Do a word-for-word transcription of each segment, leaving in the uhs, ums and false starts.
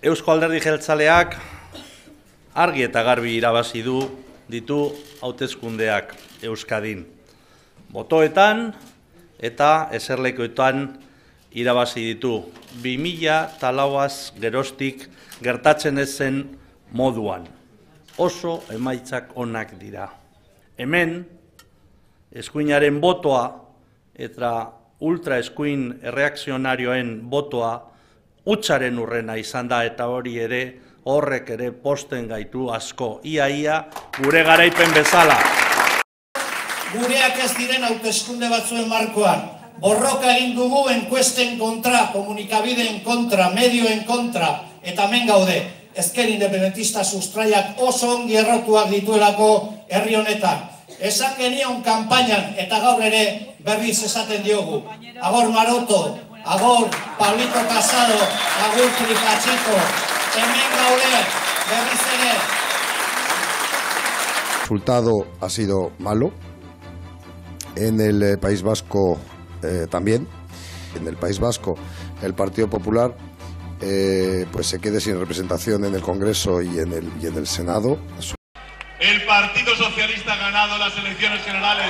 Eusko Alderdi Jeltzaleak argi eta garbi irabazi du ditu hauteskundeak Euskadin. Botoetan eta eserlekuetan irabazi ditu. bi mila lauaz geroztik gertatzen ez zen moduan. Oso emaitzak onak dira. Hemen, eskuinaren botoa eta ultraeskuin erreakzionarioen botoa hutsaren urrena izan da, eta hori ere horrek ere posten gaitu asko. Ia-ia gure garaipen bezala. Gureak ez diren hauteskunde batzuen markoan. Borroka egin dugu enkuesten kontra, komunikabideen kontra, medioen kontra, eta hemen gaude. Ezker independentista sustraiak oso ongi errotuak dituelako herri honetan. Esan genion kanpainan, eta gaur ere berriz esaten diogu. Agor Maroto, agor Pablito Casado, agor Tripachito, hemen gaude berriz ere. El resultado ha sido malo. En el eh, País Vasco eh, también. En el País Vasco el Partido Popular eh, pues se quede sin representación en el Congreso y en el, y en el Senado. El Partido Socialista ha ganado las elecciones generales.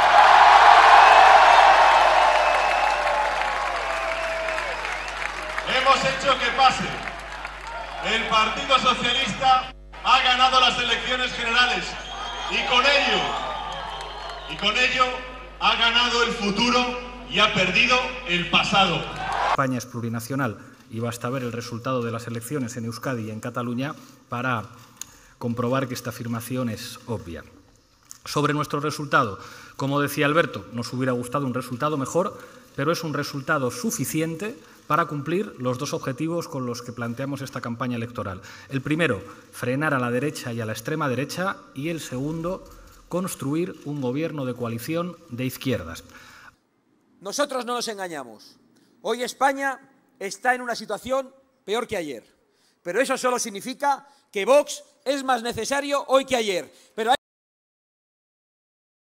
Hemos hecho que pase. El Partido Socialista ha ganado las elecciones generales y con ello, y con ello ha ganado el futuro y ha perdido el pasado. España es plurinacional y basta ver el resultado de las elecciones en Euskadi y en Cataluña para comprobar que esta afirmación es obvia. Sobre nuestro resultado, como decía Alberto, nos hubiera gustado un resultado mejor, pero es un resultado suficiente para cumplir los dos objetivos con los que planteamos esta campaña electoral. El primero, frenar a la derecha y a la extrema derecha, y el segundo, construir un gobierno de coalición de izquierdas. Nosotros no nos engañamos. Hoy España está en una situación peor que ayer, pero eso solo significa que Vox es más necesario hoy que ayer. Pero